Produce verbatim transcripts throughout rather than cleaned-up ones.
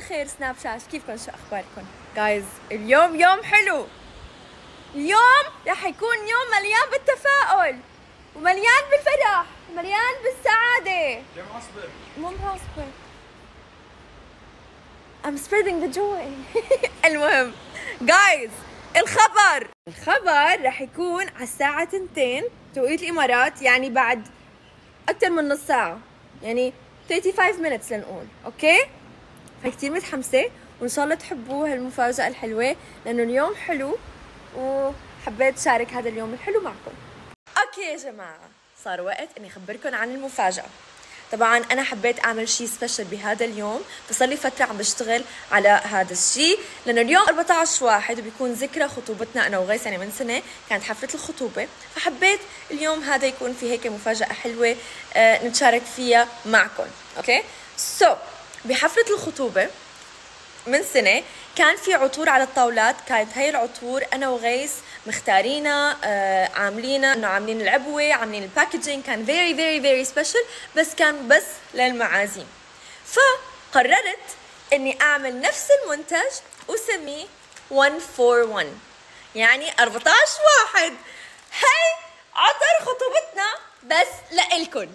الخير سناب شات، كيفكم؟ شو اخباركم؟ جايز اليوم يوم حلو. اليوم رح يكون يوم مليان بالتفاؤل ومليان بالفرح ومليان بالسعادة. يا معصبر مو معصبر، I'm spreading the joy. المهم جايز الخبر الخبر رح يكون على الساعة اثنتين توقيت الإمارات، يعني بعد أكثر من نص ساعة، يعني خمسة وثلاثين minutes لنقول، أوكي؟ فكتير متحمسة وإن شاء الله تحبوا هالمفاجأة الحلوة لأنه اليوم حلو وحبيت شارك هذا اليوم الحلو معكم. أوكي يا جماعة، صار وقت إني أخبركم عن المفاجأة. طبعا أنا حبيت أعمل شيء سبيشل بهذا اليوم، فصار لي فترة عم بشتغل على هذا الشيء لأنه اليوم أربعة عشر واحد وبيكون ذكرى خطوبتنا أنا وغيس، يعني من سنة كانت حفلة الخطوبة، فحبيت اليوم هذا يكون في هيك مفاجأة حلوة آه نتشارك فيها معكم. أوكي سو so, بحفلة الخطوبة من سنة كان في عطور على الطاولات، كانت هاي العطور أنا وغيس مختارينها آه عاملينها، إنه عاملين العبوة عاملين الباكجينج، كان very very very special، بس كان بس للمعازيم. فقررت إني أعمل نفس المنتج وسميه one for one، يعني أربعة عشر واحد. هاي عطر خطوبتنا بس لإلكن.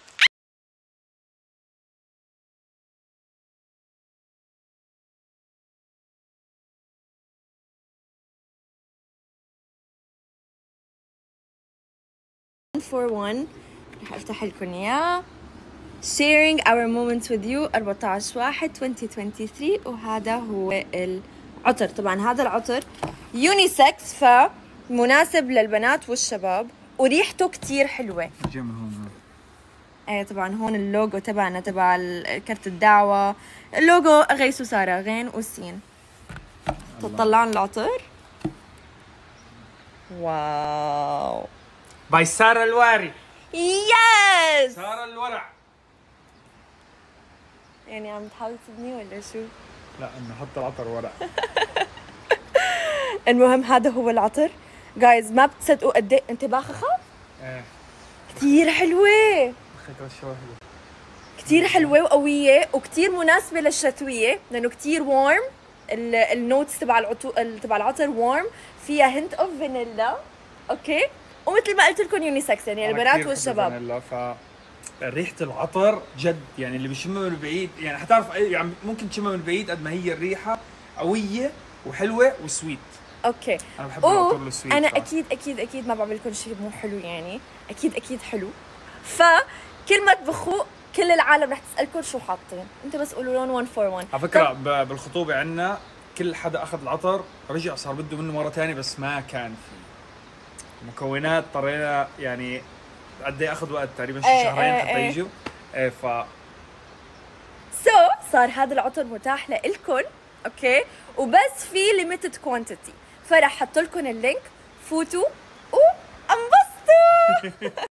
for one رح افتح لكم اياه. sharing our moments with you أربعة عشر واحد ألفين وثلاثة وعشرين، وهذا هو العطر. طبعا هذا العطر يونيسكس فمناسب للبنات والشباب وريحته كتير حلوة. هون ايه طبعا هون اللوجو تبعنا تبع كرت الدعوة، اللوجو غيس وسارة، غين وسين. تطلعون العطر. واو باي سارة الواري. يس سارة الورع. يعني عم تحاول تبني ولا شو؟ لا انه حط العطر ورق. المهم هذا هو العطر جايز، ما بتصدقوا قد ايه انت باخخه؟ ايه كثير حلوه، اخذت الشواهد كثير حلوه وقويه وكثير مناسبه للشتويه لانه كثير وارم. النوتس تبع العطور تبع العطر وارم، فيها هنت اوف فانيلا. اوكي، ومثل ما قلت لكم يونيسكس، يعني البنات والشباب. ف ريحة العطر جد يعني اللي بيشمها من بعيد يعني حتعرف، يعني ممكن تشمها من بعيد قد ما هي الريحة قوية وحلوة وسويت. اوكي انا بحب العطر السويت. انا ف... اكيد اكيد اكيد ما بعمل لكم شيء مو حلو، يعني اكيد اكيد حلو. فكل ما تبخوا كل العالم رح تسالكم شو حاطين، انتوا بس قولوا لهم one for one. على فكرة طب... بالخطوبة عندنا كل حدا اخذ العطر رجع صار بده منه مرة ثانية، بس ما كان في مكونات، اضطرينا يعني قد ايه اخذ وقت تقريبا ايه شهرين ايه حتى ايه. يجوا. ايه ف سو so, صار هذا العطر متاح لإلكن، اوكي، وبس في ليميتد كوانتيتي، فرح حط لكم اللينك، فوتوا وانبسطوا.